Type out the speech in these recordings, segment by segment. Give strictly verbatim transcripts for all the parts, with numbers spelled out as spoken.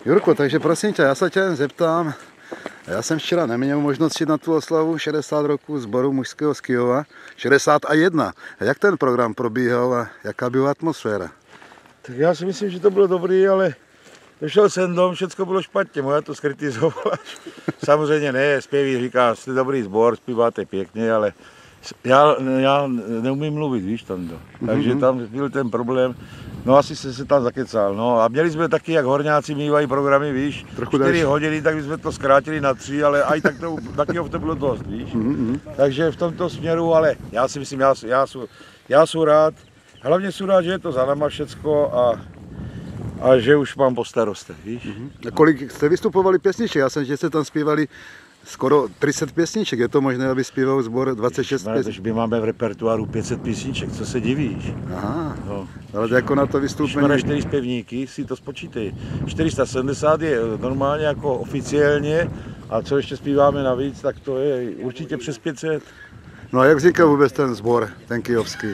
Jurko, takže prosím tě, já se tě jen zeptám, já jsem včera neměl možnost jít na tu oslavu šedesát roků sboru mužského z Kyjova, šedesát jedna. A jak ten program probíhal a jaká byla atmosféra? Tak já si myslím, že to bylo dobrý, ale došel jsem dom, všechno bylo špatně, moja to skritizovala. Samozřejmě ne, zpěví říká, jste dobrý sbor, zpíváte pěkně, ale já, já neumím mluvit, víš, tam to. Takže tam byl ten problém. No asi se, se tam zakecal, no a měli jsme taky, jak horňáci mývají programy, víš, trochu čtyři hodiny, tak jsme to zkrátili na tři, ale aj tak to, taky to bylo dost, víš. Mm-hmm. Takže v tomto směru, ale já si myslím, já, já, jsou, já jsem rád, hlavně jsem rád, že je to za náma všecko a, a že už mám po starostech, víš. Mm-hmm. A kolik jste vystupovali pěsniček? Já jsem, že jste tam zpívali skoro tři sta pěsniček, je to možné, aby zpíval sbor dvacet šest pěsniček? My máme v repertoáru pět set písniček, co se divíš? Aha, no. Ale jako na to vystoupení... na čtyři zpěvníky, si to spočítej. čtyři sta sedmdesát je normálně jako oficiálně, a co ještě zpíváme navíc, tak to je určitě přes pět set. No a jak vznikl vůbec ten sbor, ten kyjovský?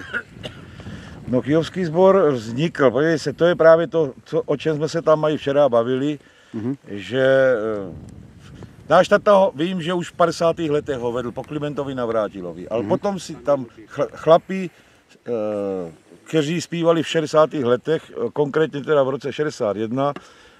No kyjovský sbor vznikl, podívej se, to je právě to, co, o čem jsme se tam mají včera bavili, mm-hmm. že náš tata, vím, že už v padesátých letech ho vedl po Klimentovi Navrátilovi, ale mm-hmm. potom si tam chlapi, kteří zpívali v šedesátých letech, konkrétně teda v roce šedesát jedna,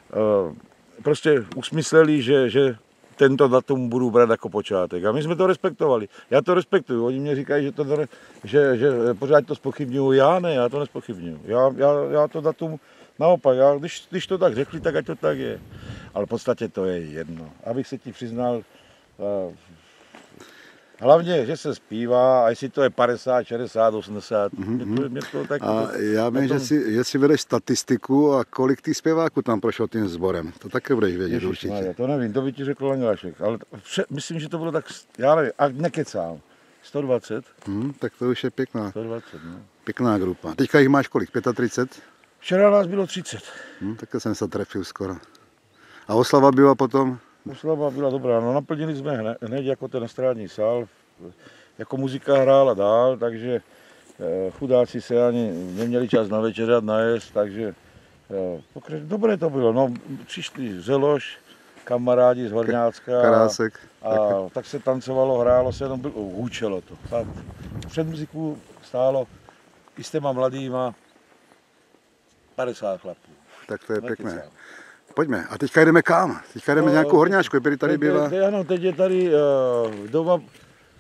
prostě usmysleli, že, že tento datum budu brát jako počátek. A my jsme to respektovali. Já to respektuju. Oni mě říkají, že, to, že, že pořád to zpochybňuju. Já ne, já to nespochybňuju. Já, já, já to datum naopak, já, když, když to tak řekli, tak ať to tak je. Ale v podstatě to je jedno. Abych se ti přiznal, uh, hlavně, že se zpívá, a jestli to je padesát, šedesát, osmdesát, mm-hmm. mě to, mě to tak... A já vím, tom... že, si, že si vedeš statistiku a kolik těch zpěváků tam prošlo tím sborem, to také budeš vědět. Ježiš, určitě. Maria, to nevím, to by ti řekl Langlášek, ale vše, myslím, že to bylo tak, já nevím, a nekecám, sto dvacet. Hmm, tak to už je pěkná, sto dvacet, no. Pěkná grupa. Teďka jich máš kolik, třicet pět? Včera nás bylo třicet. Hmm, tak jsem se trefil skoro. A oslava byla potom? Oslava byla dobrá, no naplnili jsme hned, hned jako ten estrádní sál, jako muzika hrála dál, takže eh, chudáci se ani neměli čas na večeřat, najest, takže eh, pokře... dobré to bylo, no přišli Zeloš, kamarádi z Horňácka Karásek, a, a tak se tancovalo, hrálo se, jenom bylo, hůčelo to, fakt. Před muziku stálo i s těma mladýma padesát chlapů. Tak to je pěkné. Nekecám. Pojďme, a teďka jdeme kam? Teďka jdeme no, nějakou horňáčku, který tady teď, byla? Teď, ano, teď je tady uh, doma uh,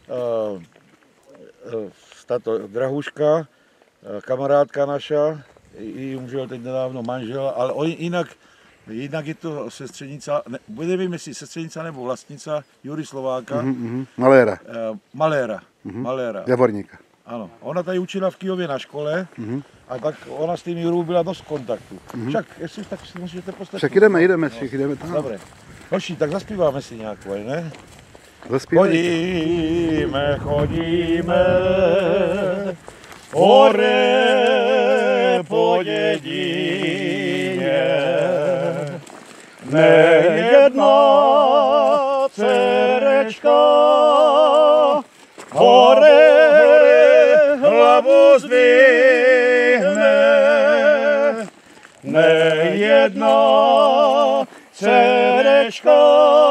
uh, tato Drahuška, uh, kamarádka naša, i umřel teď nedávno manžel, ale on, jinak, jinak je to sestřenice, ne, nevím, jestli sestřenice nebo vlastnice Jury Slováka. Mm-hmm, mm-hmm. Maléra. Uh, Maléra. Mm-hmm. Maléra. Javorníka. Ano, ona tady učila v Kyjově na škole, mm-hmm. a tak ona s tím Jurou byla dost v kontaktu. Mm-hmm. Však, jestli tak si můžete postavit. Však jdeme, jdeme, však jdeme tam. Dobré. Hoši, tak zaspíváme si nějakou, ne? Zaspívajte. Chodíme, chodíme, hore po dědině, nejedna dcerečka, hore hlavu zdvihne, nejedna dcerečka,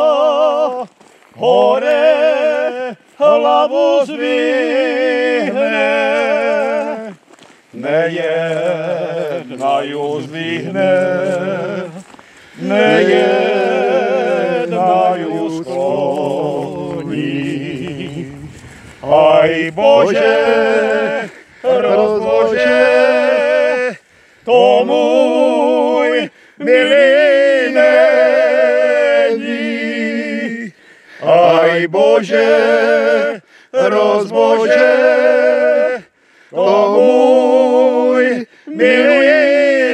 hore hlavu zdvihne, nejedna ju zdvihne, nejedna ju skloní. Aj Bože, rozbože, to můj milý není. Aj Bože, rozbože, to můj milý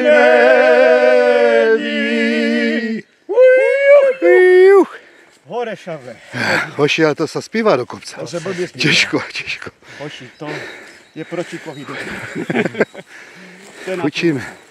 není. Hore šave. Hoši, ale to se zpívá do kopce. To se blbě zpívá. Těžko, těžko. Hoši, to je proti covidu. Učíme.